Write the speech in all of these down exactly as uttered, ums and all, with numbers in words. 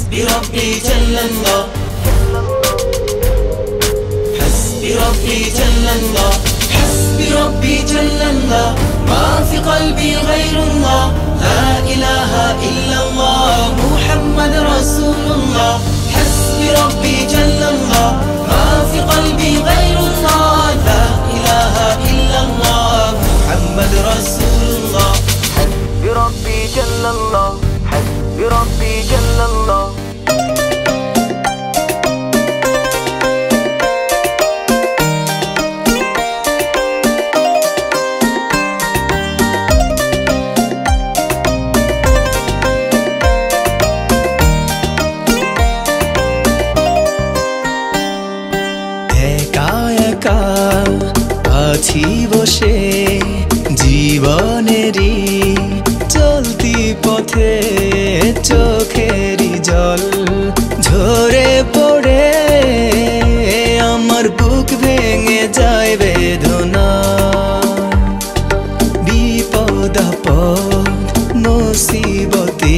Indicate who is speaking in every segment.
Speaker 1: حسبي ربي جل الله حسبي ربي جل الله حسبي ربي جل الله ما في قلبي غير الله لا إله إلا الله محمد رسول الله حسبي ربي جل الله ما في قلبي غير الله لا إله إلا الله محمد رسول الله حسبي ربي جل الله حسبي ربي جل الله আছি বসে জীবনেরই চলতি পথে চোখেরই জল ঝরে পড়ে আমার বুক ভেঙে যায় বেদনা বিপদ আপদ মুসিবতে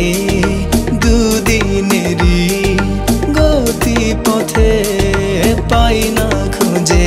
Speaker 1: দুদিনেরই গতি পথে পাই না খুঁজে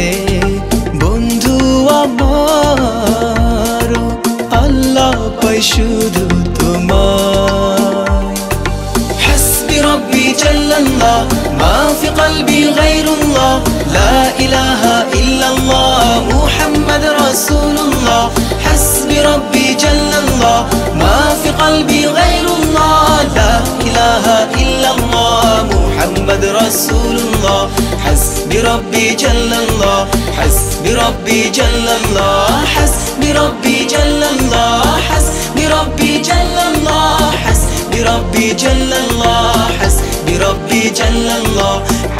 Speaker 1: আল্লাহ পাই শুধু তোমায় حسبي ربي جل الله ما في قلبي غير الله لا إله إلا الله محمد رسول الله حسبي ربي جل الله ما في قلبي غير الله لا إله إلا الله محمد رسول الله حسبي ربي جل الله حسبي ربي جل الله حسبي ربي جل الله حسبي ربي جل الله حسبي ربي جل الله حسبي ربي جل الله